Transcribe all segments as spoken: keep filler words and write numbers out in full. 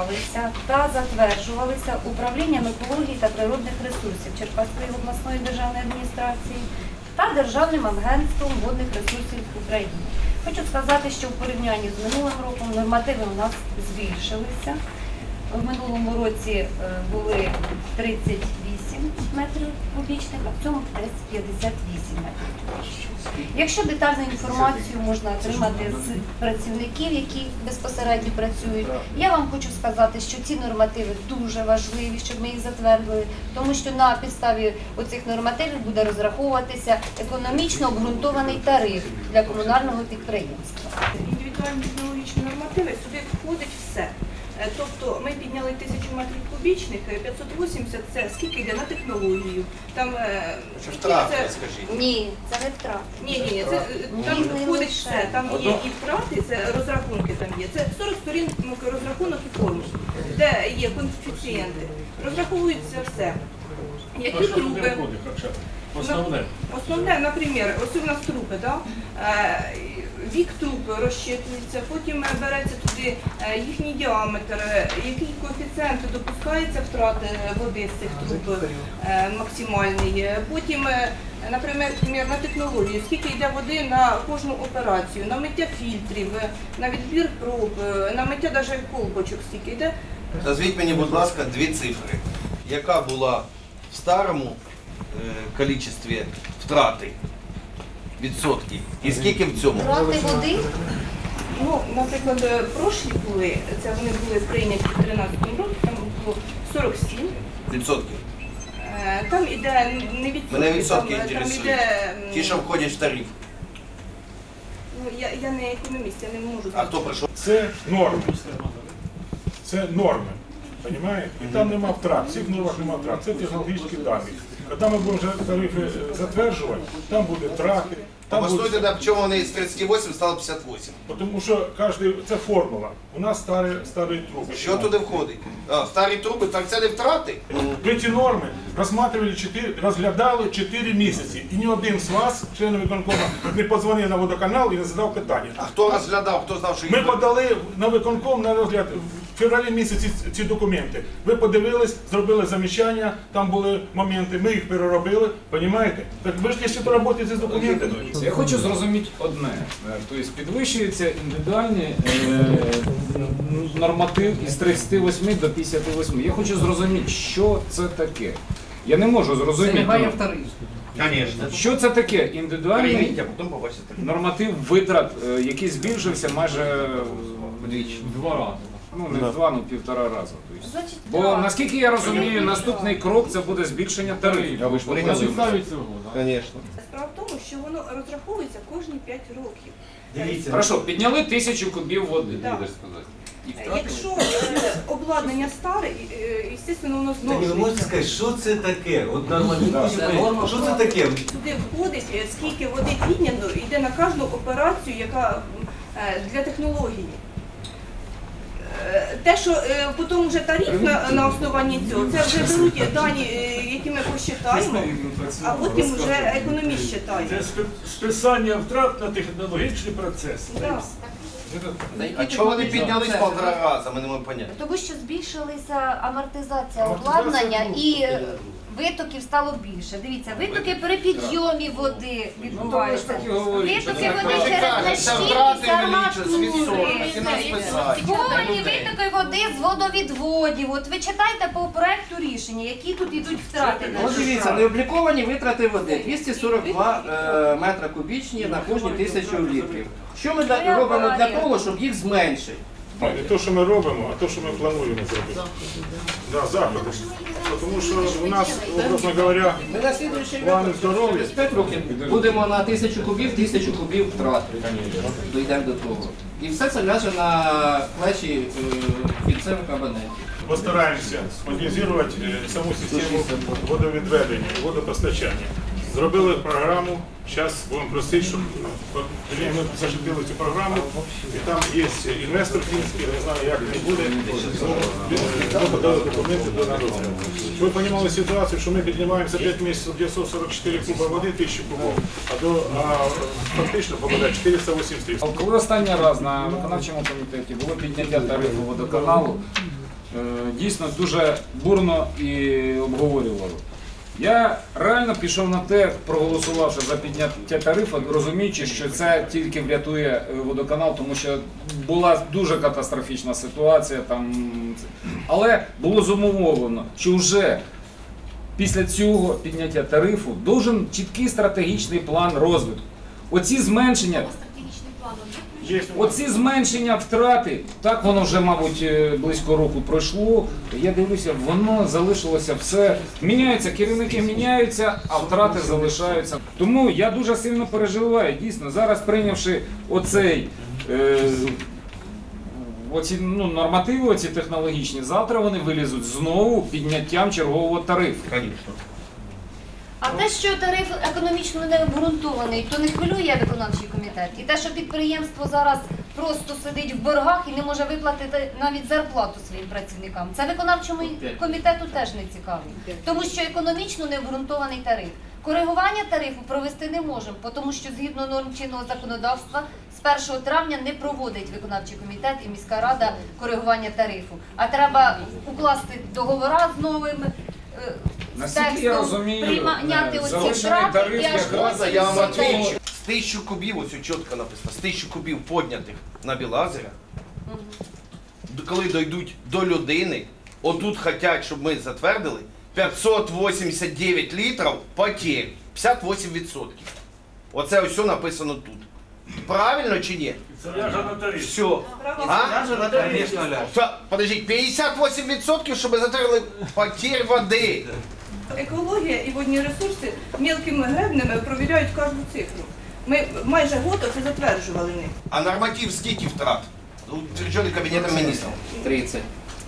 приймалися та затверджувалися управлінням екології та природних ресурсів Черкаської обласної державної адміністрації та Державним агентством водних ресурсів України. Хочу сказати, що в порівнянні з минулим роком нормативи у нас збільшилися. В минулому році були тридцять вісім метрів кубічних, а в цьому десь п'ятдесят вісім метрів кубічних. Якщо детальну інформацію можна отримати з працівників, які безпосередньо працюють, я вам хочу сказати, що ці нормативи дуже важливі, щоб ми їх затвердили, тому що на підставі оцих нормативів буде розраховуватися економічно обґрунтований тариф для комунального підприємства. Індивідуальні технологічні нормативи, сюди входить все. Тобто ми підняли тисячу метрів кубічних, п'ятсот вісімдесят – це скільки йде на технологію. Там, втрати, це... скажіть. Ні, це не втрати. Ні, ні, це, там входить все. Там є і втрати, це розрахунки там є. Це сорок сторінок розрахунок і формул, де є коефіцієнти. Розраховується все. Які трупи? Основне. Основне, наприклад, ось у нас трупи, да? Вік трупи розчитується, потім береться туди їхній діаметр, який коефіцієнт допускається втрати води з цих труб максимальний. Потім, наприклад, на технологію, скільки йде води на кожну операцію, на миття фільтрів, на відбір проб, на миття навіть колбочок стільки йде. Назвіть мені, будь ласка, дві цифри. Яка була в старому кількості втрати? Відсотки. І скільки в цьому? Втрати води? Ну, наприклад, прошлі були, це вони були прийняті в тринадцятому році, там було сорок сім. Відсотків? Там іде не відсотки. Мене відсотки там, інтересують. Там іде, ті, що входять в тариф. Ну, я, я не економіст, я не можу. А хто прийшов? Це норми. Це норми. Понимаєте? І там нема втрат, в цих нормах нема втрат. Це технологічні дані. Коли ми будемо тарифи затверджувати, там буде трати. Обоснуйте, буде... чому вони з тридцять вісім стало п'ятдесят вісім? Тому що кожен, це формула. У нас старі, старі труби. Що туди входить? А, старі труби, так це не втрати? Ви ці норми розглядали розглядали чотири місяці. І ні один з вас, членів виконкому, не подзвонив на водоканал і не задав питання. А хто розглядав, хто знав, що їх... Ми подали на виконком на розгляд в февралі місяці ці документи. Ви подивились, зробили замічання, там були моменти, ми їх переробили, розумієте? Так ви ж ще поработаєте з документами. Я хочу зрозуміти одне. Тобто підвищується індивідуальний норматив із тридцяти восьми до п'ятдесяти восьми. Я хочу зрозуміти, що це таке. Я не можу зрозуміти. Що це таке індивідуальний норматив витрат, який збільшився майже вдвічі. Два рази. Ну, не в два, ну півтора рази. Значить, Бо, так. наскільки я розумію, наступний крок – це буде збільшення тарифів. Ви ж прийняли цього, Звісно. Справа в тому, що воно розраховується кожні п'ять років. Дивіться. Хорошо, підняли тисячу кубів води. Так. Якщо е, обладнання старе, е, звісно, воно Так, ви можете зношується. сказати, що це таке? От нормально, що це таке? Туди входить, е, скільки води піднято, йде на кожну операцію, яка е, для технології. Е, Те, що е, потім вже тариф на, на основанні цього, це вже беруть дані, е, які ми посчитаємо, а потім вже економіст считає. Це списання втрат на технологічний процес. Да. А чого вони піднялись полтора рази, ми не можемо поняти. Тому що збільшилася амортизація обладнання і витоків стало більше. Дивіться, витоки при підйомі води відбуваються. Витоки води через нещільність арматури. Створені витоки води з водовідводів. От ви читайте по проекту рішення, які тут йдуть втрати. Ось дивіться, необліковані витрати води двісті сорок два е, метра кубічні на кожні тисячу літрів. Що ми для, робимо для того, щоб їх зменшити? Не те, що ми робимо, а те, що ми плануємо зробити. Да, заходи. Тому що у нас, образно говоря, Ми на слідуючий плани здоров'я. через п'ять років будемо на тисячу кубів, тисячу кубів втрат. Дійдемо до того. І все це ляже на плечі е, кінцевих абонентів. Постараємося модернізувати саму систему водовідведення, водопостачання. Зробили програму, зараз будемо просити, щоб ми зашипіли цю програму, і там є інвестор фінський, не знаю, як не буде, ми подали документи до народу. Щоб ви розуміли ситуацію, що ми піднімаємо за п'ять місяців дев'ятсот сорок чотири куба води, тисячу кубов, а, до, а фактично попадає чотириста вісімдесят. Коли останній раз на виконавчому комітеті було підняття тарифу водоканалу, е, дійсно дуже бурно і обговорювали. Я реально пішов на те, проголосувавши за підняття тарифу, розуміючи, що це тільки врятує водоканал, тому що була дуже катастрофічна ситуація там. Але було зумовлено, що вже після цього підняття тарифу должен чіткий стратегічний план розвитку. Оці зменшення, оці зменшення втрати, так воно вже, мабуть, близько року пройшло. Я дивлюся, воно залишилося все. Міняються, керівники міняються, а втрати залишаються. Тому я дуже сильно переживаю. Дійсно, зараз прийнявши оцей е, оці ну, нормативи, оці технологічні, завтра вони вилізуть знову підняттям чергового тарифу. Конечно. А те, що тариф економічно не обґрунтований, то не хвилює виконавчий комітет. І те, що підприємство зараз просто сидить в боргах і не може виплатити навіть зарплату своїм працівникам, це виконавчому комітету теж не цікаво. Тому що економічно не обґрунтований тариф. Коригування тарифу провести не можемо, тому що згідно норм чинного законодавства з першого травня не проводить виконавчий комітет і міська рада коригування тарифу. А треба укласти договори з новими. Наскільки я розумію, прийняти оці залишений втрати тариф і аж якраз потім Я вам все отвечу. З тисячу кубів, ось чітко написано, з тисячу кубів поднятих на Білазера, коли дійдуть до людини, отут хочуть, щоб ми затвердили, п'ятсот вісімдесят дев'ять літрів потерь, п'ятдесят вісім відсотків. Оце ось написано тут. Правильно чи ні? Це ляже на тариф. Все. А? Конечно, ляже. Та, Подождіть, п'ятдесят вісім відсотків, щоб затвердили потерь води. Екологія і водні ресурси мілкими гребнями провіряють кожну цифру. Ми майже год це затверджували них. А норматив скільки втрат? Утверджений Кабінетом міністрів. тридцять.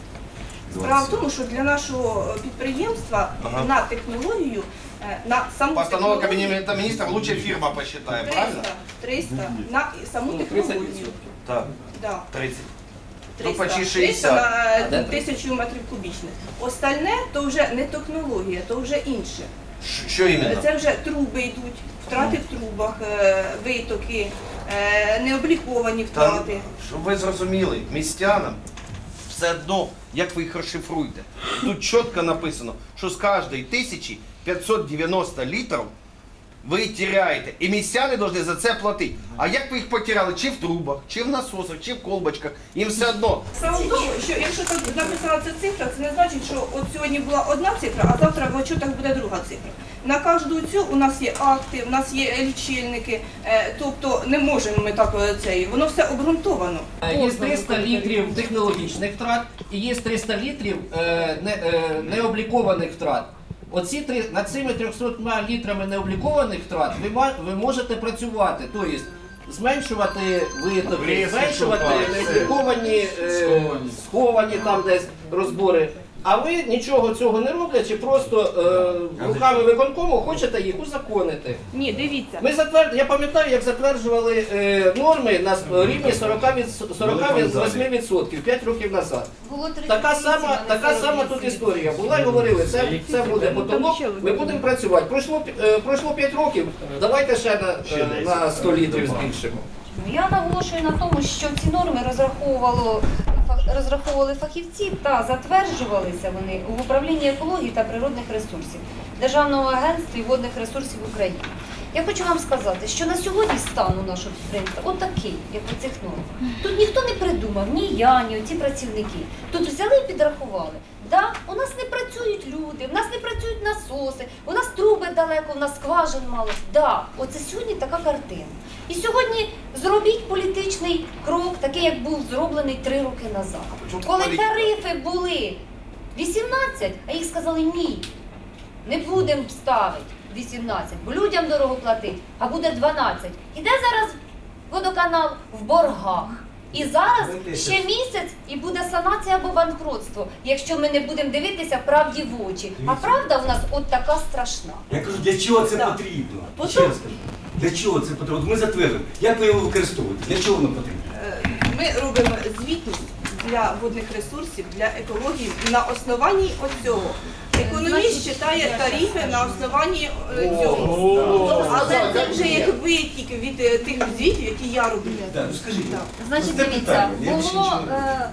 Справа в тому, що для нашого підприємства Ага. на технологію, е, на саму Постанова технологію Кабінету міністрів лучше фірма посчитає, правильно? триста, триста на саму Ну, тридцять технологію. відсотків. Так, Да. тридцять. Ну, триста. почти триста шістдесят. на де тисячу метрів кубічних. Остальне то вже не технологія, то вже інше. Ш- Що іменно? Це вже труби йдуть, втрати в трубах, е, витоки, е, необліковані Та, втрати. щоб ви зрозуміли, містянам все одно, як ви їх розшифруєте. Тут чітко написано, що з кожної тисячі п'ятсот дев'яносто літрів ви теряєте. І містяни повинні за це платити. А як ви їх потеряли? Чи в трубах, чи в насосах, чи в колбочках, їм все одно. Справа в тому, що якщо так написана ця цифра, це не значить, що от сьогодні була одна цифра, а завтра в отчетах буде друга цифра. На кожну цю у нас є акти, у нас є лічильники, е, тобто не можемо ми так е, цей, воно все обґрунтовано. Є триста літрів технологічних втрат і є триста літрів е, не, е, необлікованих втрат. Оці три, над цими трьохсотма літрами необлікованих втрат ви, ма- ви можете працювати, тобто зменшувати витоки, зменшувати необліковані, е, Сховані. сховані там десь розбори. А ви нічого цього не роблячи, просто е, руками виконкому хочете їх узаконити. Ні, дивіться. Ми затвер... Я пам'ятаю, як затверджували е, норми на с- рівні сорок восемь відсотків п'ять років назад. Було тридцять Така вісім, сама, а не така сорок сама вісім. тут історія була і говорили, це, це буде потолок, ми будемо працювати. Пройшло, пі- е, пройшло п'ять років, давайте ще на, е, на сто літрів збільшимо. Я наголошую на тому, що ці норми розраховувало фах- розраховували фахівці та затверджувалися вони в управлінні екології та природних ресурсів Державного агентства водних ресурсів України. Я хочу вам сказати, що на сьогодні стан у нашого підприємства отакий, як у цих нормах. Тут ніхто не придумав, ні я, ні ці працівники. Тут взяли і підрахували. Да, у нас не працюють люди, у нас не працюють насоси, у нас труби далеко, у нас скважин мало. Да, оце сьогодні така картина. І сьогодні зробіть політичний крок, такий, як був зроблений три роки назад. чому Коли політика? тарифи були вісімнадцять, а їх сказали ні, не будемо ставити вісімнадцять, бо людям дорого платить, а буде дванадцять. Іде зараз водоканал в боргах. І зараз ще місяць і буде санація або банкротство, якщо ми не будемо дивитися правді в очі. А правда в нас от така страшна. Я кажу, для чого це Так. потрібно? Потім- Ще раз кажу. Для чого це потрібно? От ми затвердимо. Як ви його використовуєте? Для чого воно потрібно? Е, Ми робимо звітність для водних ресурсів, для екології на основанні оцього. Економіст читає тарифи на основанні е, цього. Але це вже як витік від е, тих звітів, які я роблю. Так, ну скажіть. Так. Значить, Це дивіться, питання. Я більше було нічого не е,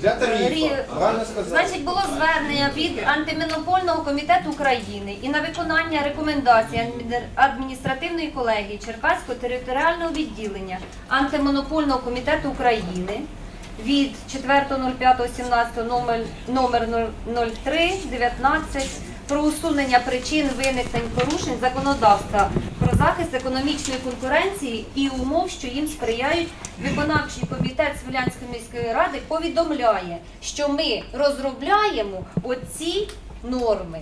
Для тарифу. Рі- Правильно сказали. Значить, було звернення від Антимонопольного комітету України і на виконання рекомендацій адмі- адміністративної колегії Черкаського територіального відділення Антимонопольного комітету України від четвертого п'ятого сімнадцятого номер, номер нуль три дев'ятнадцять про усунення причин виникнень порушень законодавства про захист економічної конкуренції і умов, що їм сприяють, виконавчий комітет Смілянської міської ради повідомляє, що ми розробляємо оці норми.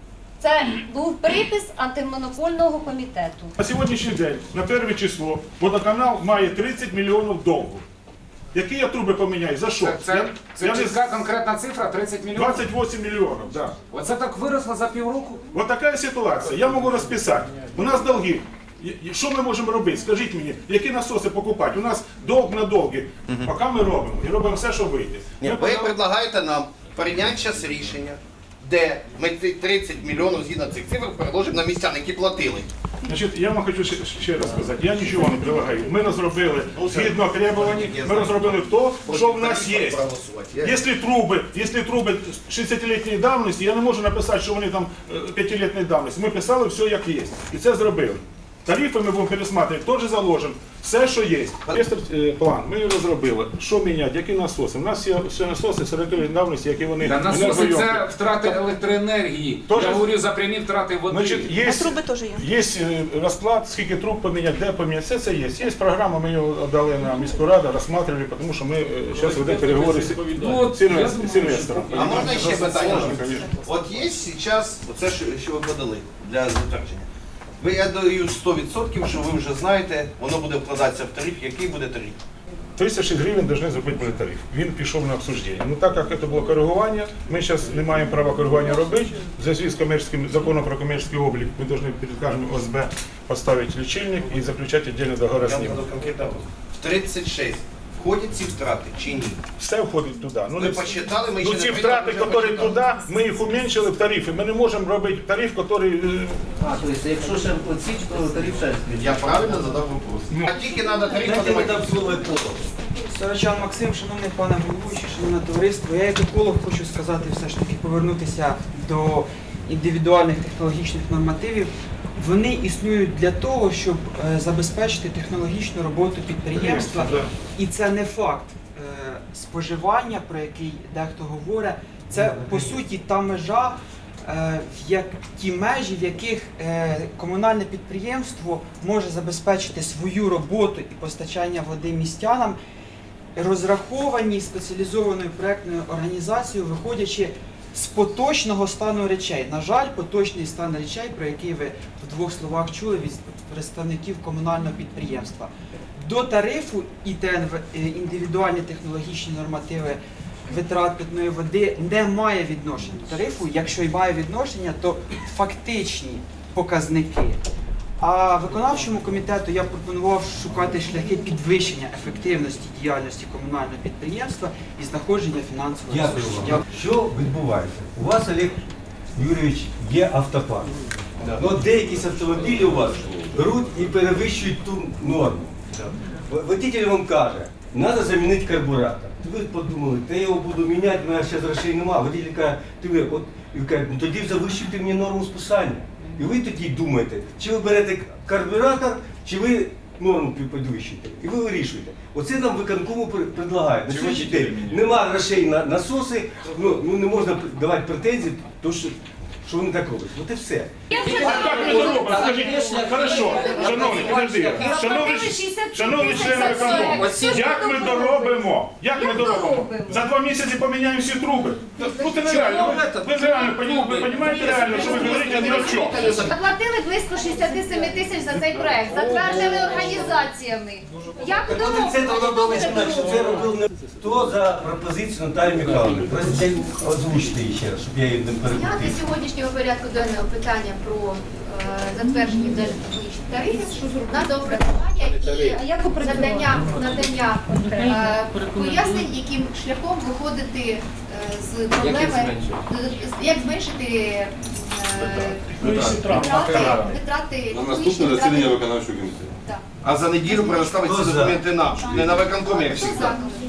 Це був припис антимонопольного комітету. На сьогоднішній день, на перше число, водоканал має тридцять мільйонів довгу. Які я труби поміняю? За що? Це, це, Я- це я не чітка конкретна цифра тридцять мільйонів. двадцять вісім мільйонів, да. Оце так виросло за півроку? Вот така ситуація. Я можу розписати. У нас долги. І- і Що ми можемо робити? Скажіть мені, які насоси покупати? У нас долг на долги. Поки ми робимо. І робимо все, що вийде. Ні, Ми ви подали- предлагаєте нам прийняти зараз рішення, де ми ці тридцять мільйонів згідно цих цифр переложимо на містян, які платили. Значить, я вам хочу ще, ще раз сказати, я нічого не предлагаю. Ми розробили, згідно требувань, ми розробили то, що в нас є. Якщо труби, якщо труби шістдесятилітньої давності, я не можу написати, що вони там е, п'ятилітньої давності. Ми писали все, як є. І це зробили. Тарифи ми будемо пересматривати, теж заложимо. Все, що є. Є е, план, ми його розробили. Що міняти, які насоси? У нас є все насоси сорокалітньої давності, які вони Та насоси це енергоємкі. втрати електроенергії. Тож- Я говорю за прямі втрати води. Значить, є, є е, розклад, скільки труб поміняти, де поміняти, все це є. Є програма, ми її дали на міську раду, розглядали, тому що ми зараз ведемо переговори з Ну, з я інвес- думаю, з інвестором. А можна ще питання? Конечно. От є зараз, оце що, що ви подали для затвердження. Ви, я даю сто відсотків, що ви вже знаєте, воно буде вкладатися в тариф. Який буде тариф? тридцять шість гривень повинні зробити буде тариф. Він пішов на обсуждення. Ну так як це було коригування, ми зараз не маємо права коригування робити. В зв'язку з комерційним законом про комерційний облік ми повинні перед кожним О С Б поставити лічильник і заключати віддільний договор з Я ним. буду конкретно. В тридцять шість входять ці втрати чи ні? Все входить туди. Ну, Ви не- посчитали, ми Ну ще ці не втрати, прийняли, які вже туди, посчитали. ми їх уменьшили в тарифи. Ми не можемо робити тариф, який... е, А, тобто, якщо ще оці, то тариф ще Я правильно задав вопрос. Ну. А тільки треба тариф Дайте ми подавати. там слово коло. Сорочан Максим, шановний пане головуючий, шановне товариство, я як еколог хочу сказати все ж таки повернутися до індивідуальних технологічних нормативів. Вони існують для того, щоб е, забезпечити технологічну роботу підприємства. І це не факт е, споживання, про який дехто говорить. Це по суті та межа, е, в як ті межі, в яких е, комунальне підприємство може забезпечити свою роботу і постачання води містянам, розраховані спеціалізованою проектною організацією, виходячи з поточного стану речей. На жаль, поточний стан речей, про який ви в двох словах чули від представників комунального підприємства. До тарифу і ТНВ, е, індивідуальні технологічні нормативи витрат питної води не має відношення до тарифу. Якщо й має відношення, то фактичні показники. А виконавчому комітету я пропонував шукати шляхи підвищення ефективності діяльності комунального підприємства і знаходження фінансового Дякую ресурсу. вам. Що відбувається? У вас, Олег Юрійович, є автопарк. Ну, деякі з автомобілів у вас беруть і перевищують ту норму. Водитель вам каже, треба замінити карбуратор. Ви подумали, та я його буду міняти, в мене зараз грошей немає. Водитель каже, ти ви, от, і ви кажете, ну тоді завищуйте мені норму списання. І ви тоді думаєте, чи ви берете карбюратор, чи ви норму підвищуєте. І ви вирішуєте. Оце нам виконкому при- предлагають. На сьогоднішній день немає грошей на насоси, ну, ну не можна давати претензії, то що, що вони так роблять. От і все. А як ми це робимо? Скажіть, хорошо, шановні, підожди, шановні, шановні члени виконкому, як ми доробимо? Як ми доробимо? За два місяці поміняємо всі труби. Ну це нереально. Ви, ви реально, поні- ви розумієте реально, що ви говорите ні о чому? Заплатили близько шістдесят сім тисяч за цей проект, затвердили організаціями. Як Так доробимо? от це треба було знати, що це робив не хто за пропозицію Наталії Михайловни. Президент, озвучте її ще раз, щоб я її не Зняти перепутав. з сьогоднішнього порядку денного питання про е, затвердження технологічних тарифів на доопрацювання А як і опрацювати? завдання надання е, пояснень, яким шляхом виходити е, з проблеми, зменшити? е, як зменшити е, Витрати. витрати, витрати На наступне засідання виконавчого комітету. Так. А за неділю предоставити ці Хто за? документи нам, не на виконкомі, як Хто завжди. за?